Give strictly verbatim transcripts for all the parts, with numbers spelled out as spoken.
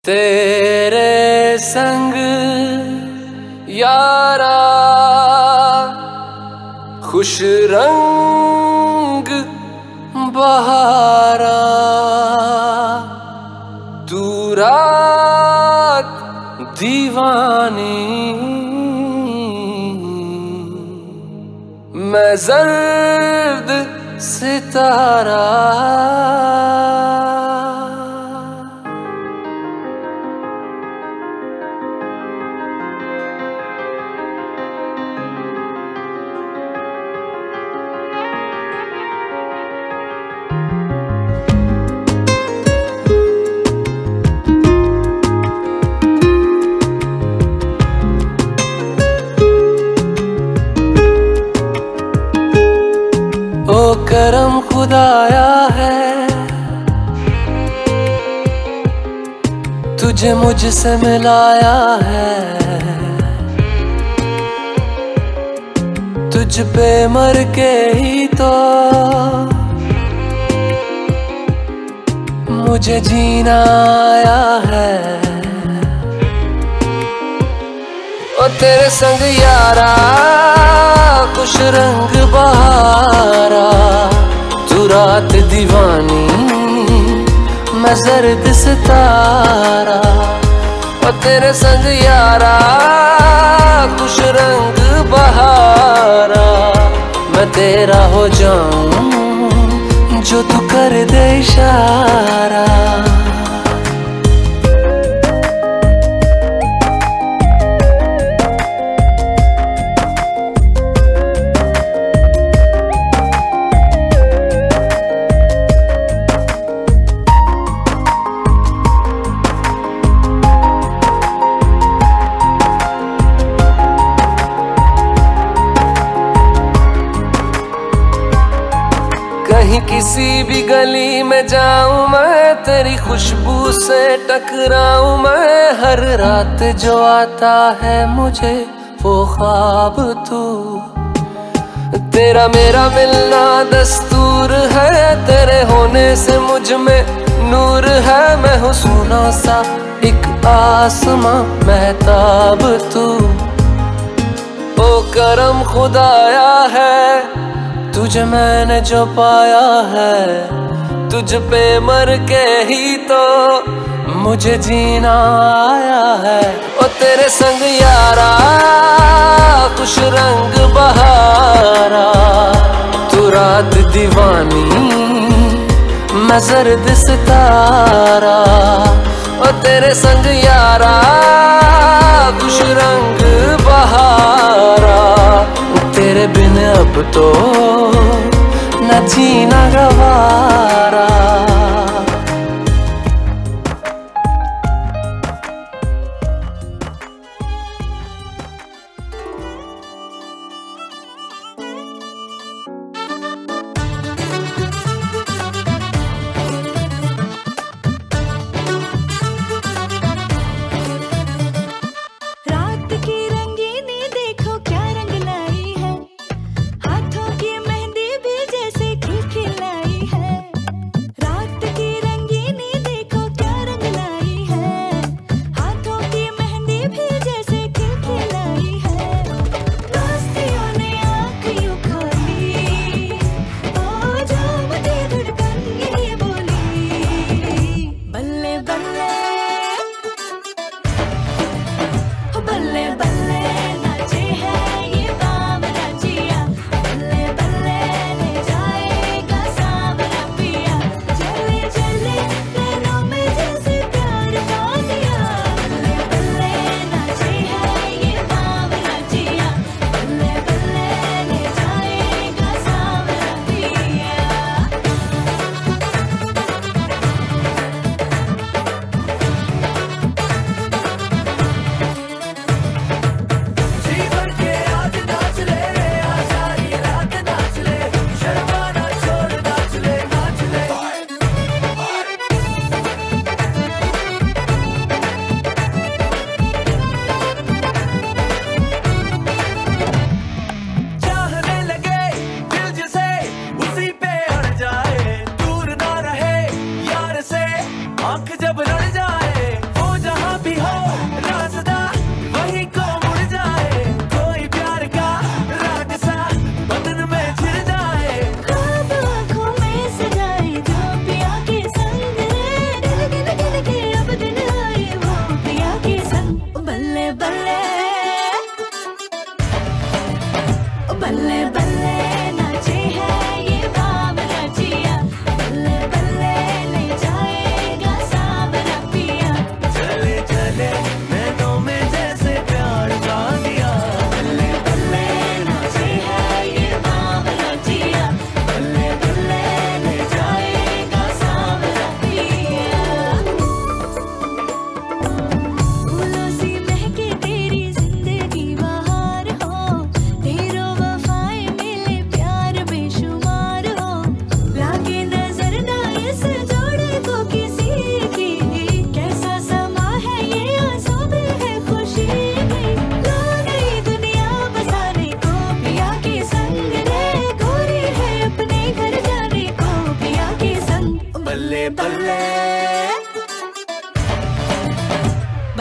तेरे संग यारा खुश रंग बहारा, तू रात दीवानी मैं जर्द सितारा। ओ करम खुदाया है तुझे मुझसे मिलाया है, तुझ पे मर के ही तो मुझे जीना आया है। ओ तेरे संग यारा खुश रंग बहारा, तू रात दीवानी मैं जर्द सितारा। ओ तेरे संग यारा खुश रंग बहारा, मैं तेरा हो जाऊं जो तू कर दे इशारा। कहीं किसी भी गली में जाऊं मैं, तेरी खुशबू से टकराऊं मैं। हर रात जो आता है मुझे वो ख्वाब तू, तेरा मेरा मिलना दस्तूर है। तेरे होने से मुझ में नूर है, मैं हूँ सोना सा एक आसमां महताब तू। ओ करम खुदाया है तुझे मैंने जो पाया है, तुझ पे मर के ही तो मुझे जीना आया है। ओ तेरे संग यारा खुश रंग बहारा, तू रात दीवानी मैं जर्द सितारा। ओ तेरे संग यारा खुश रंग बहारा, तेरे बिन अब तो न जीना गवारा। रात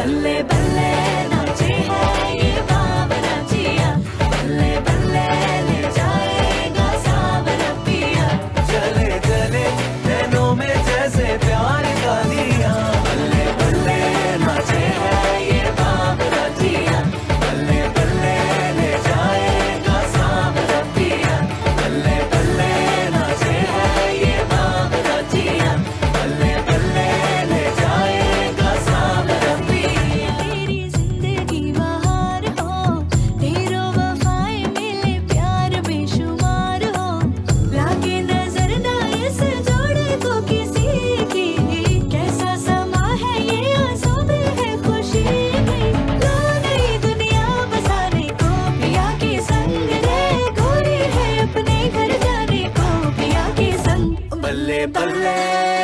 बल्ले बल्ले नाचे है ये बावरा जिया, बल्ले बल्ले ले जाएगा सावरा पिया। चले चले नैनों में जैसे प्यार का दिया, बल्ले बल्ले नाचे है ये बावरा जिया, बल्ले बल्ले ले जाएगा सावरा पिया। बल्ले बल्ले नाचे है ये बावरा जिया, बल्ले बल्ले ले जाएगा सावरा पिया। तेरी जिंदगी बहार हो, ढेरों वफाएं मिले प्यार बेशुमार हो, लागे नजर ना इस जोड़े को किसी की, कैसा समा है ये आंसू में है खुशी की। लो नई दुनिया बसाने को पिया के संग रे, गोरी है अपने घर जाने को पिया के संग। बल्ले बल्ले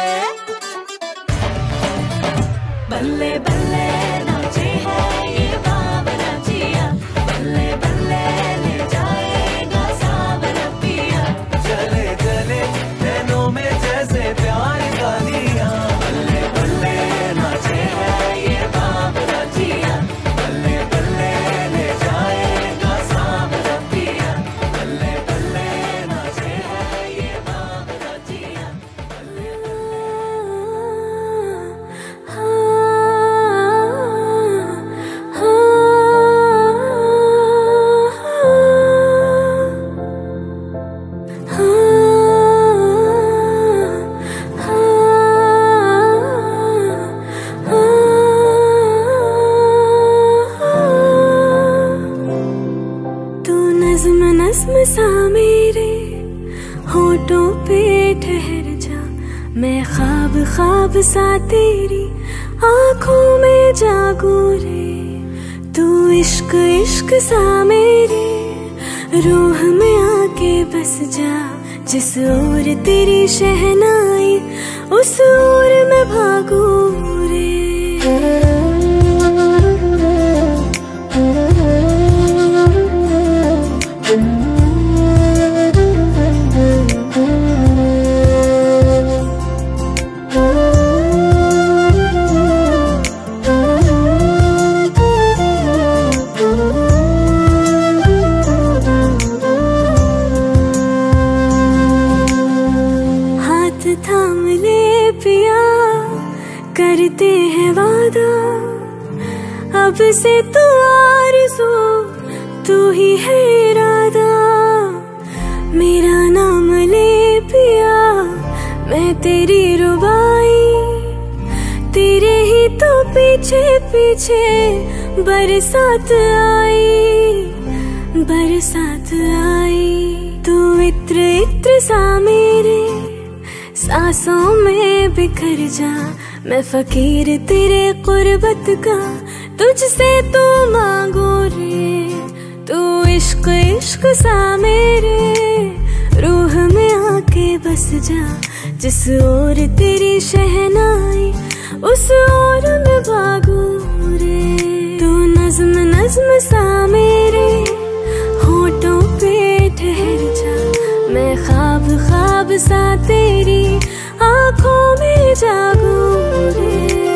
बल्ले बल्ले नाचे है ये बावरा जिया, बल्ले बल्ले ले जाएगा सावरा पिया। चले चले नैनों में जैसे प्यार का दिया, बल्ले बल्ले नाचे है ये बावरा जिया, बल्ले बल्ले ले जाएगा सावरा पिया। बल्ले बल्ले नाचे है ये बावरा जिया। तू नज़्म नज़्म सा मेरे होठों पे ठहर जा, मैं ख्वाब ख्वाब सा तेरी आँखों में जागू रे। तू इश्क इश्क सा मेरे रूह में आके बस जा, जिस ओर तेरी शहनाई उस ओर मैं भागू रे। हाथ थाम ले पिया, करते हैं वादा, अब से तू आरज़ू तू ही है इरादा। मेरा नाम ले पिया, मैं तेरी रुबाई, तेरे ही तो पीछे पीछे बरसात आई, बरसात आई। तू इत्र इत्र सा मेरे सांसों में बिखर जा, मैं फकीर तेरे कुर्बत का तुझसे तो मांगू रे। तू इश्क इश्क सा मेरे रूह में आके बस जा, जिस ओर तेरी शहनाई उस ओर मैं भागू रे। तू नज़्म नज़्म सा मेरे होठों पे ठहर जा, मैं ख्वाब ख्वाब सा तेरी आँखों में जागू रे।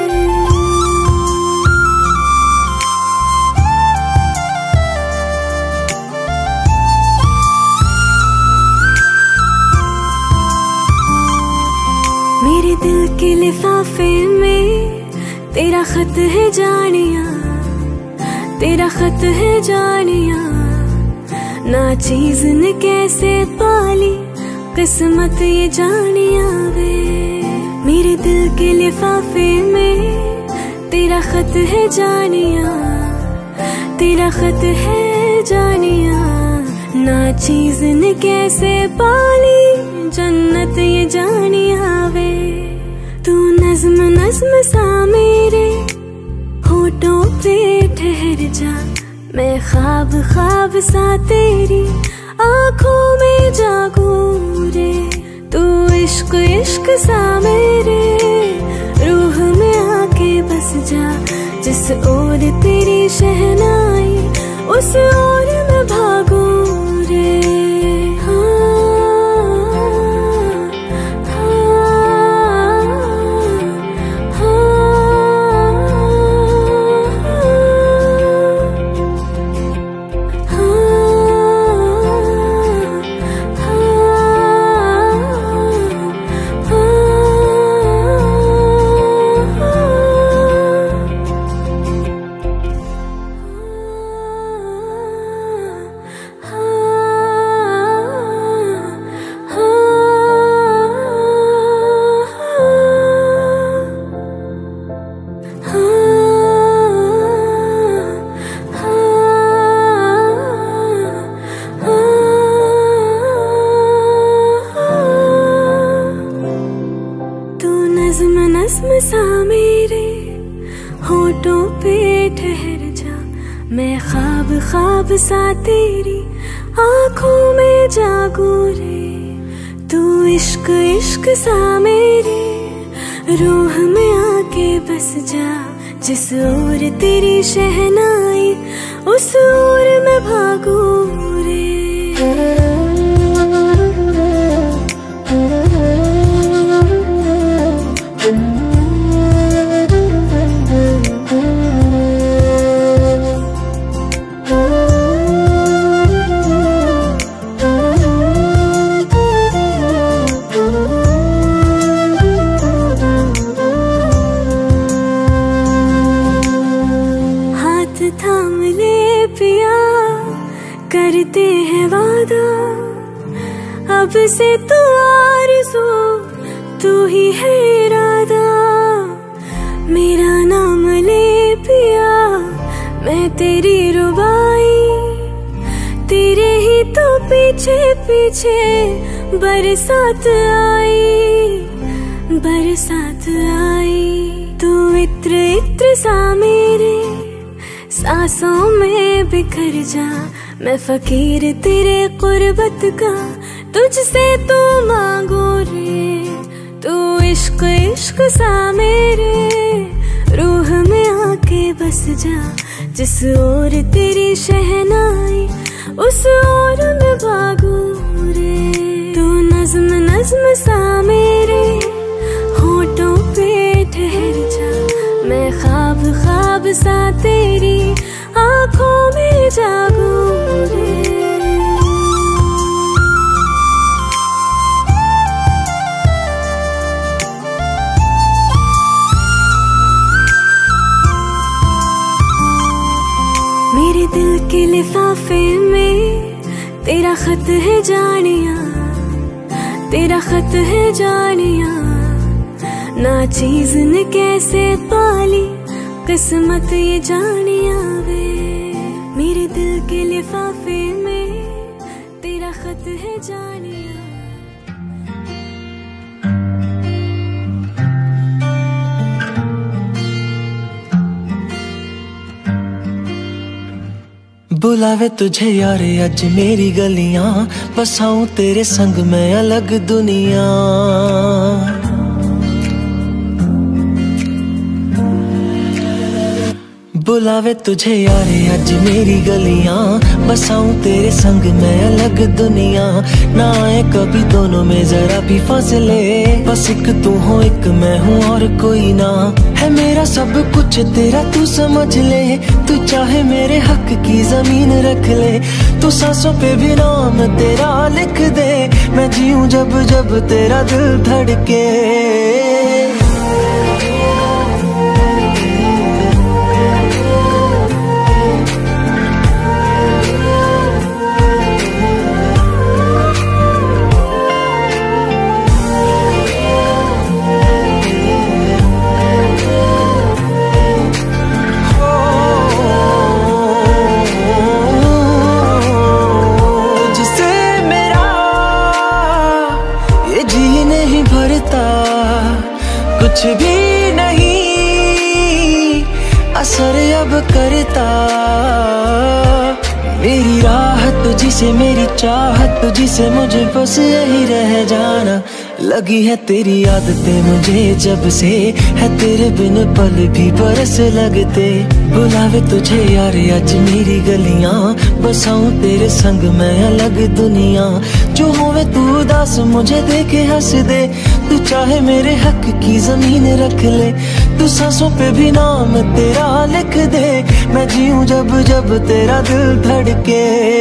मेरे दिल के लिफाफे में तेरा खत है जानिया, तेरा खत है जानिया। ना चीज ने कैसे पाली किस्मत ये जानिया वे। मेरे दिल के लिफाफे में तेरा खत है जानिया, तेरा खत है जानिया। ना चीज ने कैसे पाली जन्नत ये जानिया वे। तू नज़्म नज़्म सा मेरे होठों पे ठहर जा, मैं ख्वाब ख्वाब सा तेरी आँखों में जागू रे। तू इश्क इश्क सा मेरे रूह में आके बस जा, जिस ओर तेरी शहनाई उस ओर मैं भागू रे। होठों पे ठहर जा, मैं ख्वाब ख्वाब सा तेरी आँखों में जागू रे। तू इश्क इश्क सा मेरे रूह में आके बस जा, जिस ओर तेरी शहनाई उस ओर मैं भागू रे। थाम ले पिया, करते हैं वादा, अब से तू आरज़ू तू ही है इरादा। मेरा नाम ले पिया, मैं तेरी रुबाई, तेरे ही तो पीछे पीछे बरसात आई, बरसात आई। तू इत्र इत्र सा मेरे सांसों में बिखर जा, मैं फकीर तेरे कुर्बत का तुझसे तू मांगू रे। तू इश्क इश्क सा मेरे रूह में आके बस जा, जिस ओर तेरी शहनाई उस ओर मैं भागू रे। तू नज्म नज्म सा मेरे होठों पे ठहर जा, मैं ख्वाब ख्वाब सा तेरी आँखों में जागू रे। मेरे दिल के लिफाफे में तेरा खत है जानिया, तेरा खत है जानिया। ना चीज ने कैसे पाली किस्मत ये जानिया वे। मेरे दिल के लिफाफे में तेरा खत है जानिया। बुलावे तुझे यारे अज मेरी गलियां, बसाऊं तेरे संग मैं अलग दुनिया। बुलावे तुझे यारे अज मेरी गलियां, बसाऊं तेरे संग मैं अलग दुनिया। ना आए कभी दोनों में जरा भी फासले, बस एक तू हो एक मैं हूँ और कोई ना। है मेरा सब कुछ तेरा तू समझ ले, तू चाहे मेरे हक की जमीन रख ले। तू सांसों पे भी नाम तेरा लिख दे, मैं जीऊं जब जब तेरा दिल धड़के। कुछ भी नहीं असर अब करता, मेरी राहत तुझसे मेरी चाहत तुझसे, मुझे बस यही रह जाना। लगी है तेरी आदतें मुझे जब से, है तेरे बिन पल भी बरस लगते। बुलावे तुझे यार आज मेरी गलियां, बसाऊं तेरे संग मैं अलग दुनिया। जो होवे तू उदास मुझे देखे हंस दे, तू चाहे मेरे हक की जमीन रख ले। तू सांसों पे भी नाम तेरा लिख दे, मैं जीऊं जब जब तेरा दिल धड़के।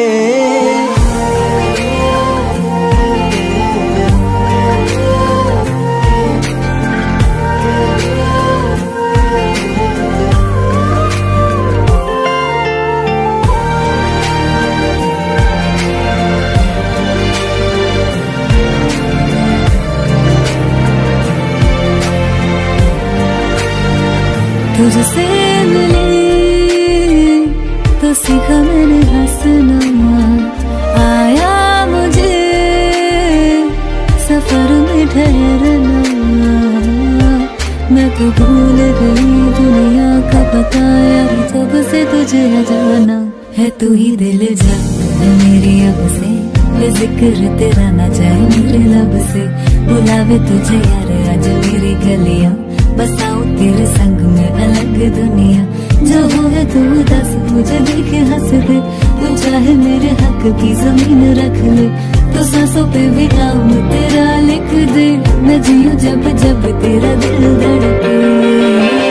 तुझसे मिले तो सीखा मैंने हंसना, आया मुझे सफर में ठहरना। मैं तो भूल गई दुनिया का होता यार जब से तुझे जाना है, तू ही दिल जाता है मेरी अब से, वे जिक्र तेरा ना जाए मेरे लब से। बुलावे तुझे यार आज मेरी गलियां, बसाऊं तेरे संग में अलग दुनिया। जो हो है तू दस, मुझे देखे हंस दे, तू चाहे मेरे हक की जमीन रख ले, तो सांसों पे भी नाम तेरा लिख दे। मैं जीऊं जब जब तेरा दिल धड़के।